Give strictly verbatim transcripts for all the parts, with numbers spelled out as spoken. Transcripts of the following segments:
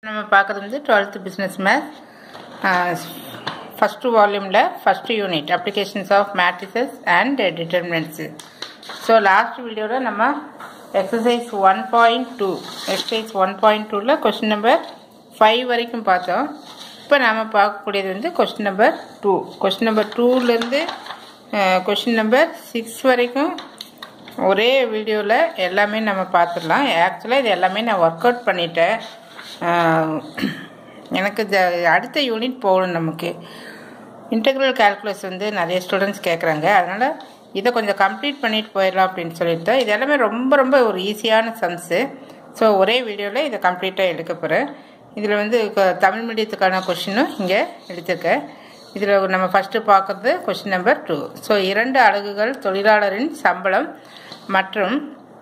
நம்ம பார்க்குறது வந்து டுவெல்த் பிஸ்னஸ் மேத்ஸ் ஃபஸ்ட்டு வால்யூமில் first unit applications of matrices and determinants. So last வீடியோவில் நம்ம exercise one point two exercise one point டூவில் கொஸ்டின் நம்பர் ஃபைவ் வரைக்கும் பார்த்தோம். இப்போ நாம் பார்க்கக்கூடியது வந்து question number two. Question number டூலேருந்து கொஸ்டின் நம்பர் சிக்ஸ் வரைக்கும் ஒரே வீடியோவில் எல்லாமே நம்ம பார்த்துடலாம். ஆக்சுவலாக இது எல்லாமே நான் ஒர்க் அவுட் பண்ணிட்டேன். எனக்கு அடுத்த யூனிட் போகணும். நமக்கு இன்டெக்ரல் கால்குலஸ் வந்து நிறைய ஸ்டூடெண்ட்ஸ் கேட்குறாங்க. அதனால் இதை கொஞ்சம் கம்ப்ளீட் பண்ணிட்டு போயிடலாம் அப்படின்னு சொல்லிட்டு இது எல்லாமே ரொம்ப ரொம்ப ஒரு ஈஸியான சம்ஸு. ஸோ ஒரே வீடியோவில் இதை கம்ப்ளீட்டாக எடுக்க போகிறேன். இதில் வந்து தமிழ் மீடியத்துக்கான கொஷினும் இங்கே எடுத்துருக்கேன். இதில் நம்ம ஃபஸ்ட்டு பார்க்குறது கொஷின் நம்பர் டூ. ஸோ இரண்டு அலகுகள் தொழிலாளரின் சம்பளம் மற்றும்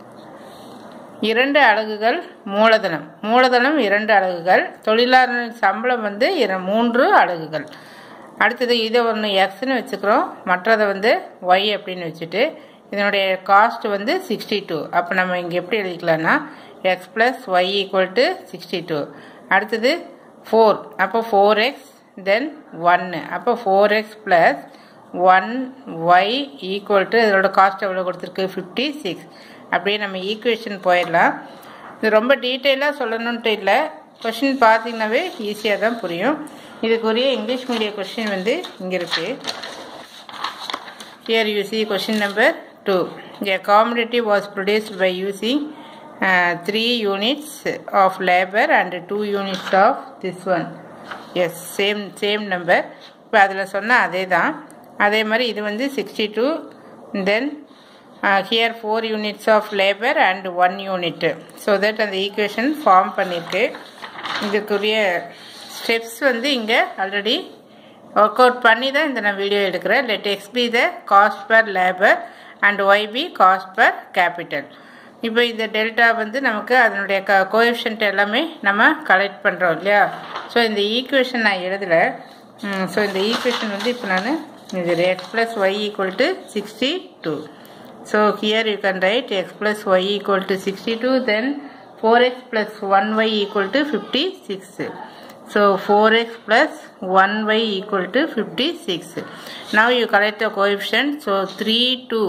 இரண்டு அலகுகள் மூலதனம் மூலதனம் இரண்டு அலகுகள் தொழிலாளரின் சம்பளம் வந்து இர மூன்று அலகுகள். அடுத்தது இதை ஒன்று எக்ஸ்ன்னு வச்சுக்கிறோம், மற்றதை வந்து ஒய் அப்படின்னு வச்சுட்டு இதனுடைய காஸ்ட் வந்து சிக்ஸ்டி டூ. அப்போ நம்ம இங்கே எப்படி எழுதிக்கலாம்னா x plus y equal to sixty two. அடுத்தது ஃபோர், அப்போ ஃபோர் எக்ஸ் தென் ஒன்று, அப்போ four x plus one y equal to இதோட காஸ்ட் எவ்வளோ கொடுத்துருக்கு ஃபிஃப்டி சிக்ஸ். அப்படியே நம்ம ஈக்குவேஷன் போயிடலாம். இது ரொம்ப டீட்டெயிலாக சொல்லணுன்ட்டு இல்லை, கொஷின் பார்த்தீங்கன்னாவே ஈஸியாக தான் புரியும். இதுக்குரிய இங்கிலீஷ் மீடியம் கொஷின் வந்து இங்கே இருக்குது. Here you see question number two. A commodity was produced by using uh, three units of labor and two units of this one. Yes, same same number. இப்போ அதில் சொன்னால் அதே தான். அதே மாதிரி இது வந்து sixty two. Then Uh, here four units of labor and one unit, so that அந்த equation form பண்ணிருக்கு. இதுக்குரிய ஸ்டெப்ஸ் வந்து இங்கே ஆல்ரெடி ஒர்க் அவுட் பண்ணி தான் இந்த நான் வீடியோ எடுக்கிறேன். let x be the cost per labor and y be cost per capital. இப்போ இந்த டெல்டா வந்து நமக்கு அதனுடைய க கோஎஃபிஷியன்ட் எல்லாமே நம்ம கலெக்ட் பண்ணுறோம் இல்லையா. ஸோ இந்த ஈக்குவேஷன் நான் எழுதலை. ஸோ இந்த ஈக்குவேஷன் வந்து இப்போ நான் இது x plus y equal to sixty two. So here you can write x plus y equal to sixty-two, then four x plus one y equal to fifty-six. So four x plus one y equal to fifty-six. Now you collect the coefficient. So three, two.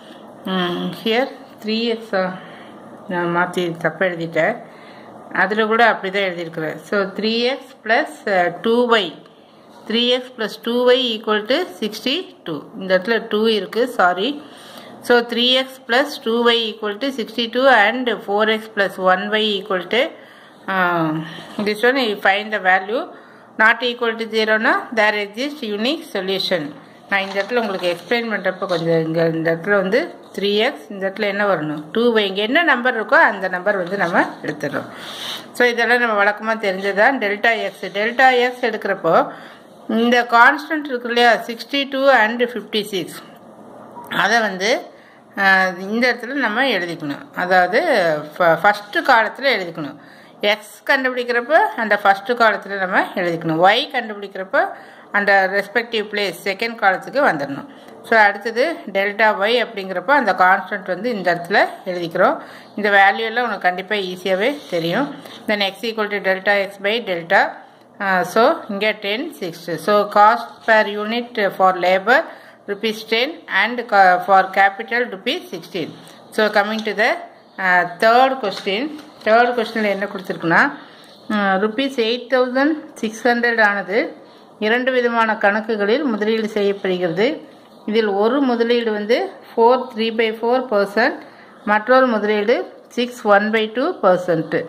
Um, here three x நான் மாற்றி தப்பாக எழுதிட்டேன். அதில் கூட அப்படி தான் எழுதியிருக்கிறேன். So three x plus two y three x plus two y equal to sixty two. இந்த இடத்துல டூ இருக்குது, sorry. So three x plus two y equal to sixty-two and four x plus one y equal to uh, this one. You find the value not equal to zero na there exists unique solution. நான் இந்த இடத்துல உங்களுக்கு explain பண்ணுறப்ப கொஞ்சம் இங்கே இந்த இடத்துல வந்து த்ரீ எக்ஸ் இந்த இடத்துல என்ன வரணும் டூ ஒய், இங்கே என்ன நம்பர் இருக்கோ அந்த நம்பர் வந்து நம்ம எடுத்துடுறோம். ஸோ இதெல்லாம் நம்ம வழக்கமாக தெரிஞ்சதான். டெல்டா எக்ஸ் டெல்டா எக்ஸ் எடுக்கிறப்போ இந்த கான்ஸ்டன்ட் இருக்கு இல்லையா sixty two and fifty six, அதை வந்து இந்த இடத்துல நம்ம எழுதிக்கணும். அதாவது ஃபஸ்ட்டு காலத்தில் எழுதிக்கணும். எக்ஸ் கண்டுபிடிக்கிறப்ப அந்த ஃபஸ்ட்டு காலத்தில் நம்ம எழுதிக்கணும். ஒய் கண்டுபிடிக்கிறப்ப அந்த ரெஸ்பெக்டிவ் பிளேஸ் செகண்ட் காலத்துக்கு வந்துடணும். ஸோ அடுத்தது டெல்டா ஒய் அப்படிங்கிறப்போ அந்த கான்ஸ்டன்ட் வந்து இந்த இடத்துல எழுதிக்கிறோம். இந்த வேல்யூலாம் உனக்கு கண்டிப்பாக ஈஸியாகவே தெரியும். Then x equal to delta x by delta. So இங்கே ten six. So cost per unit for labour rupees ten and for capital rupees sixteen. So coming to the uh, third question. Third question என்ன கொடுத்துருக்குன்னா rupees eight thousand six hundred ஆனது இரண்டு விதமான கணக்குகளில் முதலீடு செய்யப்படுகிறது. இதில் ஒரு முதலீடு வந்து four three by four percent, மற்றொரு முதலீடு six one by two percent.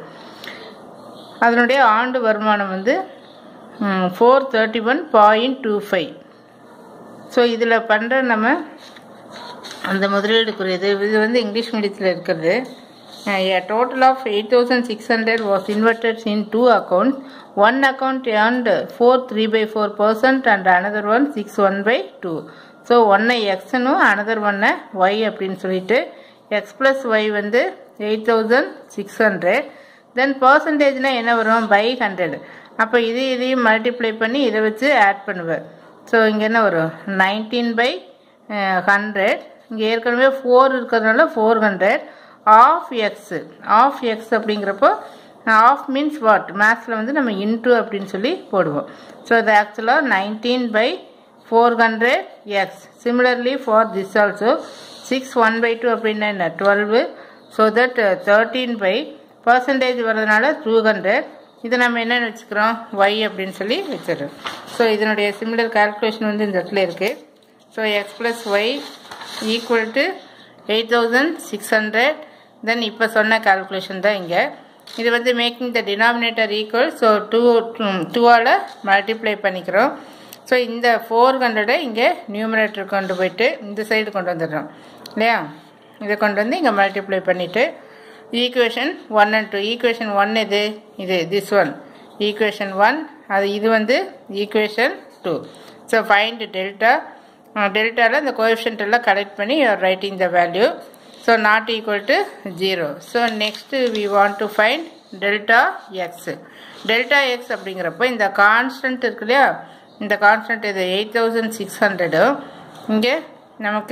அதனுடைய ஆண்டு வருமானம் வந்து four thirty one point two five. So இதில் பண்ணுற நம்ம அந்த முதலீடுக்குரியது இது வந்து இங்கிலீஷ் மீடியத்தில் இருக்கிறது. A total of eight thousand six hundred was invested in two accounts. One account earned four three by four percent and another one six one by two. So ஒன்றை எக்ஸ்னும் அனதர் ஒன்னை ஒய் அப்படின்னு சொல்லிட்டு x plus y வந்து eight thousand six hundred. Then பர்சன்டேஜ்னால் என்ன வரும் by hundred. அப்போ இது இதையும் மல்டிப்ளை பண்ணி இதை வச்சு ஆட் பண்ணுவேன். ஸோ இங்கே என்ன வரும் நைன்டீன் பை ஹண்ட்ரட். இங்கே ஏற்கனவே ஃபோர் இருக்கிறதுனால four hundred of x. Of x அப்படிங்கிறப்போ ஆஃப் மீன்ஸ் வாட் மேத்ஸில் வந்து நம்ம இன்டூ அப்படின்னு சொல்லி போடுவோம். ஸோ அது ஆக்சுவலாக nineteen by four hundred x. Similarly for this also six one by two அப்படின்னா என்ன twelve. So that thirteen by percentage வர்றதுனால டூ ஹண்ட்ரட். இதை நம்ம என்னென்னு வச்சுக்கிறோம் ஒய் அப்படின்னு சொல்லி வச்சிடறோம். ஸோ இதனுடைய சிமிலர் கால்குலேஷன் வந்து இந்த இடத்துல இருக்குது. So x plus y equal to eight thousand six hundred. Then இப்போ சொன்ன கால்குலேஷன் தான் இங்கே. இது வந்து making the denominator equal. So two டூவால் மல்டிப்ளை பண்ணிக்கிறோம். ஸோ இந்த ஃபோர் ஹண்ட்ரடை இங்கே நியூமரேட்டர் கொண்டு போயிட்டு இந்த சைடு கொண்டு வந்துடுறோம் இல்லையா. இதை கொண்டு வந்து இங்கே மல்டிப்ளை பண்ணிவிட்டு equation one and two. Equation one இது இது திஸ் ஒன் ஈக்குவேஷன் ஒன். அது இது வந்து equation two. So find delta. டெல்டாவில் இந்த கோஎஃபிஷியன்ட் எல்லாம் கலெக்ட் பண்ணி you are writing the value. So not equal to zero. So next we want to find delta x. Delta x அப்படிங்கிறப்போ இந்த கான்ஸ்டன்ட் இருக்கு இல்லையா, இந்த கான்ஸ்டன்ட் இது எயிட் தௌசண்ட் சிக்ஸ் ஹண்ட்ரடும் இங்கே நமக்கு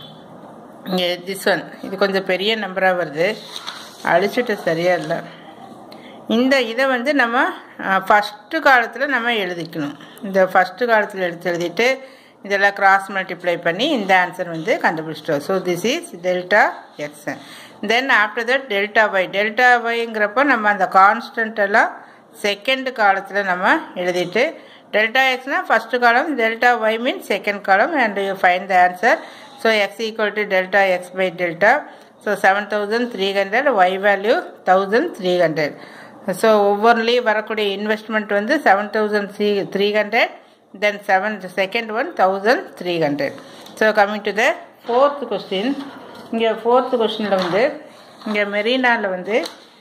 இங்கே திஸ் ஒன் இது கொஞ்சம் பெரிய நம்பராக வருது, அழிச்சுட்டு சரியாக இல்லை. இந்த இதை வந்து நம்ம ஃபஸ்ட்டு காலத்தில் நம்ம எழுதிக்கணும். இந்த ஃபஸ்ட்டு காலத்தில் எடுத்து எழுதிட்டு இதெல்லாம் கிராஸ் மல்டிப்ளை பண்ணி இந்த ஆன்சர் வந்து கண்டுபிடிச்சிட்டோம். So this is delta x. Then after that delta y. Delta ஒய்ங்கிறப்போ நம்ம அந்த கான்ஸ்டன்ட்டெல்லாம் செகண்ட் காலத்தில் நம்ம எழுதிட்டு டெல்டா எக்ஸ்னால் ஃபஸ்ட்டு காலம், டெல்டா ஒய் மீன்ஸ் செகண்ட் காலம் and you find the answer. So x equal to delta x by delta. So seven thousand three hundred y value thousand three hundred. So ஒவ்வொருலேயும் வரக்கூடிய investment வந்து seven thousand three three hundred then seven second one thousand three hundred. So coming to the fourth question. இங்கே fourth கொஸ்டினில் வந்து இங்கே மெரினாவில் வந்து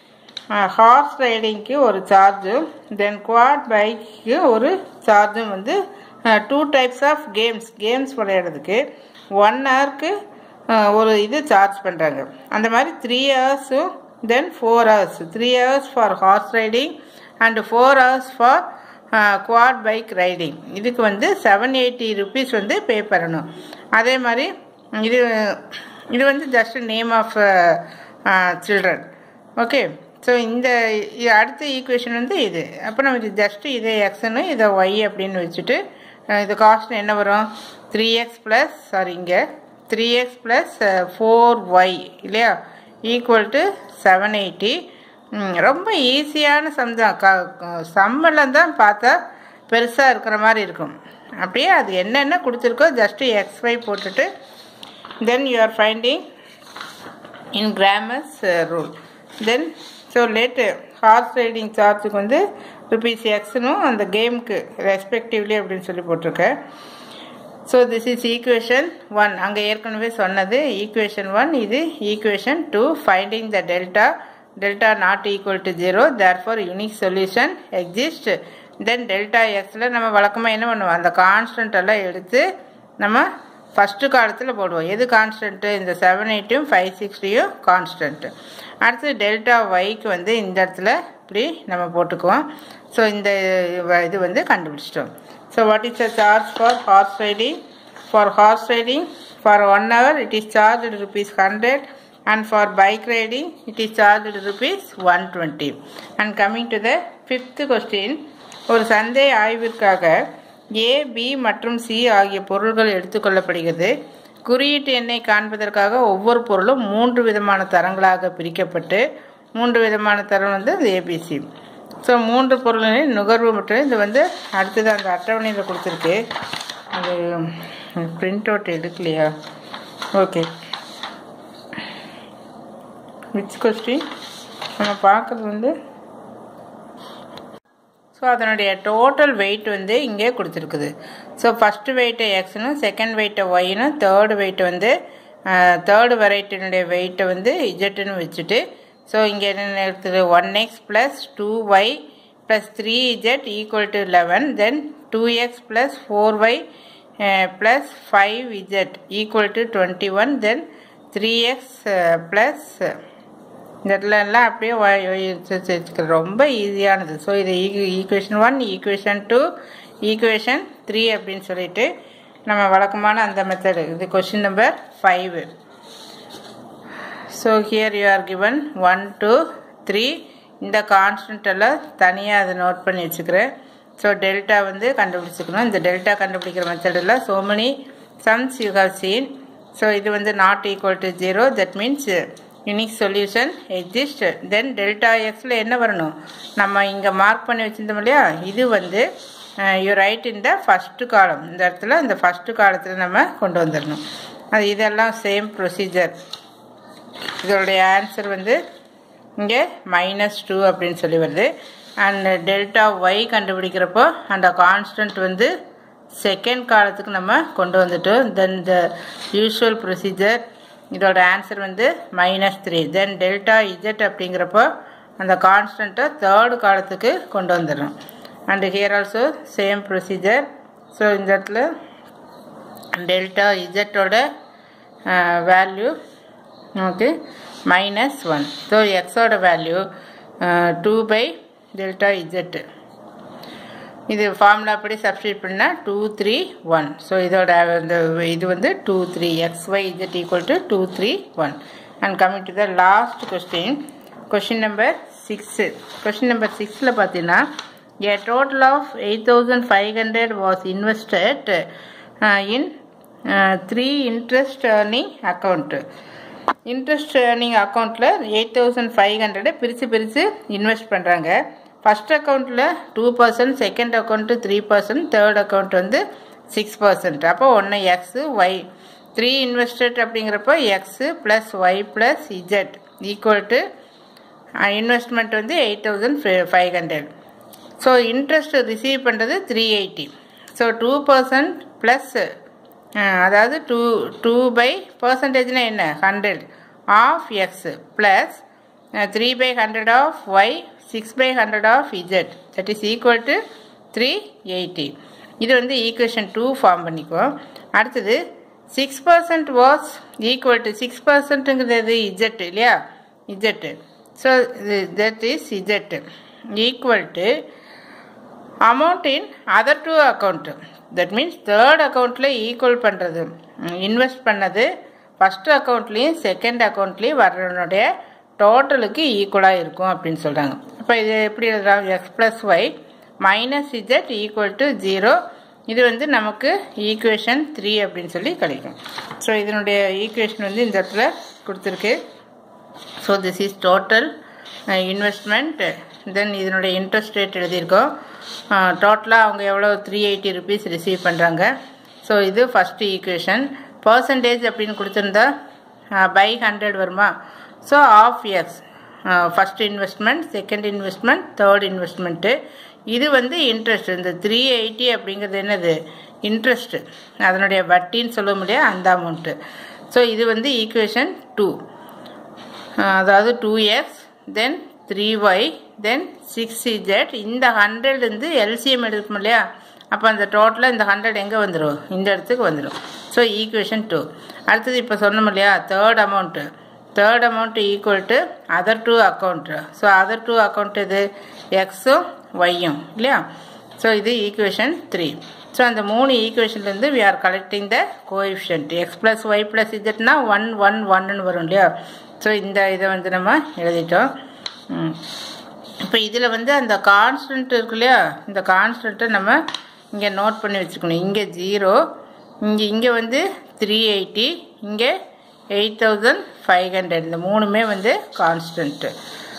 hours ரைடிங்க்கு ஒரு சார்ஜும் தென் குவாட் பைக்கு ஒரு சார்ஜும் வந்து two types of games games விளையாடுறதுக்கு ஒன் ஹவருக்கு ஒரு இது சார்ஜ் பண்ணுறாங்க. அந்த மாதிரி த்ரீ ஹவர்ஸும் then four hours three hours for horse riding and four hours for quad bike riding. இதுக்கு வந்து செவன் எயிட்டி ருபீஸ் வந்து பே பண்ணணும். அதே மாதிரி இது இது வந்து just name of children. Okay. So இந்த அடுத்த ஈக்குவேஷன் வந்து இது. அப்போ நம்ம இது ஜஸ்ட்டு இதை எக்ஸ்ன்னு இதை ஒய் அப்படின்னு வச்சுட்டு இது காஸ்ட் என்ன வரும் த்ரீ எக்ஸ் ப்ளஸ் சாரி இங்கே three x plus four y இல்லையா ஈக்குவல் டு செவன் எயிட்டி. ரொம்ப ஈஸியான சம் தான். க சம்மெல்லாம் தான் பார்த்தா பெருசாக இருக்கிற மாதிரி இருக்கும். அப்படியே அது என்னென்ன கொடுத்துருக்கோ ஜஸ்ட்டு எக்ஸ் ஒய் போட்டுட்டு then you are finding in Cramer's rule. Then so let horse riding சார்ஜுக்கு வந்து ருபீஸ் எக்ஸ்னும் அந்த கேமுக்கு ரெஸ்பெக்டிவ்லி அப்படின்னு சொல்லி போட்டிருக்கேன். So this is equation one. அங்கே ஏற்கனவே சொன்னது ஈக்குவேஷன் ஒன். இது equation two. Finding the delta. Delta not equal to zero, therefore unique solution exist. Then delta எக்ஸில் நம்ம வழக்கமாக என்ன பண்ணுவோம் அந்த கான்ஸ்டன்ட் எல்லாம் எடுத்து நம்ம ஃபஸ்ட்டு காலத்தில் போடுவோம். எது கான்ஸ்டன்ட்டு இந்த செவன் எயிட்டியும் ஃபைவ் சிக்ஸ்டியும் கான்ஸ்டன்ட்டு. அடுத்து டெல்டா ஒய்க்கு வந்து இந்த இடத்துல இப்படி நம்ம போட்டுக்குவோம். ஸோ இந்த இது வந்து கண்டுபிடிச்சிட்டோம். So what is the charge for horse riding? For horse riding for one hour it is charge rupees hundred and for bike riding it is charged rupees one twenty. And coming to the fifth question. ஒரு சந்தை ஆய்விற்காக ஏ B மற்றும் C ஆகிய பொருள்கள் எடுத்துக்கொள்ளப்படுகிறது. குறியீட்டு எண்ணை காண்பதற்காக ஒவ்வொரு பொருளும் மூன்று விதமான தரங்களாக பிரிக்கப்பட்டு மூன்று விதமான தரம் வந்து ஏபிசி. ஸோ மூன்று பொருளின் நுகர்வு மற்றும் இது வந்து அடுத்தது அந்த அட்டவணையில் கொடுத்துருக்கு. அது பிரிண்ட் அவுட் எடுக்கலையா? ஓகே. விச் கொஸ்டின் நம்ம பார்க்குறது வந்து ஸோ அதனுடைய டோட்டல் வெயிட் வந்து இங்கே கொடுத்துருக்குது. ஸோ ஃபஸ்ட்டு வெயிட்டை எக்ஸ்னும் செகண்ட் வெயிட்டை ஒய்னும் தேர்டு வெயிட்டை வந்து தேர்டு வெரைட்டினுடைய வெயிட்டை வந்து இஜெட்டுன்னு வச்சுட்டு ஸோ இங்கே என்ன எடுத்துது one x plus two y plus three z equal to eleven. Then two x plus four y plus five z equal to twenty one. Then three x plus இந்த இடத்துலலாம் அப்படியே ரொம்ப ஈஸியானது. ஸோ இது equation one, equation two, equation three அப்படின்னு சொல்லிட்டு நம்ம வழக்கமான அந்த மெத்தடு. இது question number five. So here you are given one two three. இந்த கான்ஸ்டன்ட் எல்லாம் தனியாக அதை நோட் பண்ணி வச்சுக்கிறேன். ஸோ டெல்டா வந்து கண்டுபிடிச்சிக்கணும். இந்த டெல்டா கண்டுபிடிக்கிற மெத்தடில் so many sums you have seen. So இது வந்து not equal to zero, that means unique solution exists. Then delta எக்ஸில் என்ன வரணும், நம்ம இங்கே மார்க் பண்ணி வச்சுருந்தோம் இல்லையா, இது வந்து you write in the first column. இந்த இடத்துல இந்த ஃபஸ்ட்டு காலத்தில் நம்ம கொண்டு வந்துடணும். அது இதெல்லாம் சேம் ப்ரொசீஜர். இதோடைய ஆன்சர் வந்து இங்கே மைனஸ் டூ அப்படின்னு சொல்லி வருது. அண்ட் டெல்டா ஒய் கண்டுபிடிக்கிறப்போ அந்த கான்ஸ்டன்ட் வந்து செகண்ட் காலத்துக்கு நம்ம கொண்டு வந்துட்டோம். தென் த யூஸ்வல் ப்ரொசீஜர், இதோட ஆன்சர் வந்து minus three. Then delta z அப்படிங்கிறப்போ அந்த கான்ஸ்டண்ட்டை தேர்டு காலத்துக்கு கொண்டு வந்துடணும். And here also same procedure. So இந்த இடத்துல டெல்டா இஜெட்டோட வேல்யூ நமக்கு மைனஸ் ஒன். ஸோ எக்ஸோட value two by delta z. இது ஃபார்முலா படி சப்ஸ்டியூட் பண்ணால் டூ த்ரீ ஒன். ஸோ இதோட இந்த இது வந்து two three x y z equal to two three one. And coming to the last question, question number six. Question number சிக்ஸில் பார்த்தீங்கன்னா a total of eight thousand five hundred was invested uh, in uh, three interest earning account. Interest earning அக்கௌண்ட்டில் eight thousand five ஹண்ட்ரடை பிரித்து பிரித்து invest பண்ணுறாங்க. First அக்கௌண்ட்டில் two percent, second account three percent, third account வந்து six percent. அப்போ ஒன்று x y three invested அப்படிங்கிறப்போ x plus y plus z equal to investment வந்து eight thousand five hundred. So interest receive பண்ணுறது three eighty. So two percent plus அதாவது two two by பர்சன்டேஜ்னா என்ன hundred of x plus three by hundred of y six by hundred of z that is equal to three eighty. இது வந்து equation two form பண்ணிக்குவோம். அடுத்தது six percent was equal to six பர்சன்ட்டுங்கிறது z இல்லையா, z. So that is z equal to amount in other two account. That means third accountல equal பண்ணுறது, invest பண்ணது first அக்கௌண்ட்லேயும் செகண்ட் அக்கௌண்ட்லேயும் வர்றனுடைய டோட்டலுக்கு ஈக்குவலாக இருக்கும் அப்படின்னு சொல்கிறாங்க. இப்போ இது எப்படி எழுதுறாங்க, x plus y minus z equal to zero. இது வந்து நமக்கு ஈக்குவேஷன் த்ரீ அப்படின்னு சொல்லி கிடைக்கும். ஸோ இதனுடைய ஈக்குவேஷன் வந்து இந்த இடத்துல கொடுத்துருக்கு. So this is total investment. Then இதனுடைய இன்ட்ரெஸ்ட் ரேட் எழுதியிருக்கோம். டோட்டலாக அவங்க எவ்வளோ த்ரீ எயிட்டி ருபீஸ் ரிசீவ் பண்ணுறாங்க. ஸோ இது ஃபஸ்ட்டு ஈக்குவேஷன். பர்சன்டேஜ் அப்படின்னு கொடுத்துருந்தா பை ஹண்ட்ரட் வருமா. So of x first investment, second investment, third investment. இது வந்து இன்ட்ரெஸ்ட். இந்த த்ரீ எயிட்டி அப்படிங்கிறது என்னது இன்ட்ரெஸ்ட்டு, அதனுடைய வட்டின்னு சொல்ல முடியாது அந்த அமௌண்ட்டு. ஸோ இது வந்து ஈக்குவேஷன் டூ, அதாவது two x then three y then six z. இந்த ஹண்ட்ரட் வந்து எல்சிஎம் எடுக்கணும் இல்லையா, அப்போ அந்த டோட்டலாக இந்த ஹண்ட்ரட் எங்கே வந்துடும், இந்த இடத்துக்கு வந்துடும். So equation two. அடுத்தது இப்போ சொன்னோம் இல்லையா third amount, third amount equal to other two account. So other two account இது எக்ஸும் ஒய்யும் இல்லையா. ஸோ இது ஈக்குவேஷன் த்ரீ. ஸோ அந்த மூணு ஈக்குவேஷன்லேருந்து we are collecting the coefficient. X plus y plus இஜெட்னா ஒன் ஒன் ஒன்னு வரும் இல்லையா. ஸோ இந்த இதை வந்து நம்ம எழுதிட்டோம். இப்போ இதில் வந்து அந்த கான்ஸ்டன்ட் இருக்கு இல்லையா, இந்த கான்ஸ்டன்ட்டை நம்ம இங்கே நோட் பண்ணி வச்சுக்கணும். இங்கே ஜீரோ, இங்கே இங்கே வந்து த்ரீ எயிட்டி, இங்கே எயிட் தௌசண்ட் ஃபைவ் ஹண்ட்ரட். இந்த மூணுமே வந்து கான்ஸ்டன்ட்டு.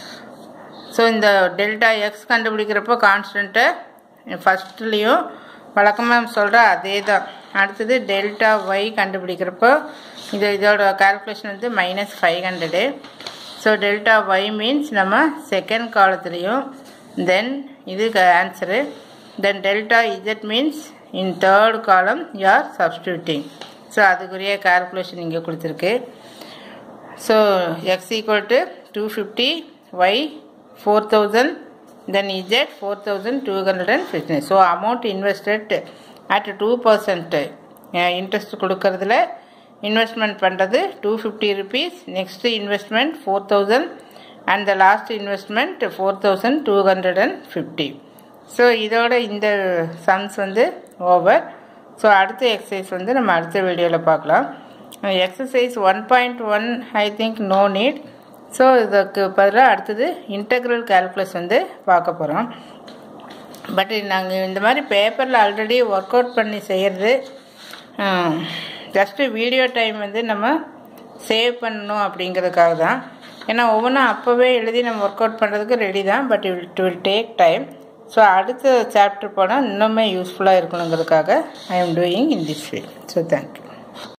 ஸோ இந்த டெல்டா எக்ஸ் கண்டுபிடிக்கிறப்போ கான்ஸ்டன்ட்டை ஃபஸ்ட்லேயும் வழக்கமாக சொல்கிற அதே தான். அடுத்தது டெல்டா ஒய் கண்டுபிடிக்கிறப்போ இது இதோட கால்குலேஷன் வந்து minus five hundred. So delta y means நம்ம செகண்ட் காலத்துலேயும், தென் இதுக்கு answer. Then delta z means in third column you are substituting. So அதுக்குரிய கால்குலேஷன் இங்கே கொடுத்துருக்கு. So x equal to two fifty, y four thousand, then z four thousand two hundred and fifty. So amount invested at two percent interest கொடுக்கறதுல investment பண்ணுறது two fifty rupees, next investment four thousand and the last investment four thousand two hundred and fifty. So இதோட இந்த sums வந்து over. So அடுத்த exercise வந்து நம்ம அடுத்த வீடியோவில் பார்க்கலாம். Exercise one point one I think no need. So இதுக்கு பதிலாக அடுத்தது இன்டெக்ரல் கால்குலஸ் வந்து பார்க்க போகிறோம். பட் நாங்கள் இந்த மாதிரி பேப்பரில் ஆல்ரெடி ஒர்க் அவுட் பண்ணி செய்கிறது ஜஸ்ட்டு வீடியோ டைம் வந்து நம்ம சேவ் பண்ணணும் அப்படிங்கிறதுக்காக தான். ஏன்னா ஒவ்வொன்றும் அப்போவே எழுதி நம்ம ஒர்க் அவுட் பண்ணுறதுக்கு ரெடி தான், but it will take time. So அடுத்த சாப்டர் போனால் இன்னுமே யூஸ்ஃபுல்லாக இருக்கணுங்கிறதுக்காக I am doing in this way. So thank you.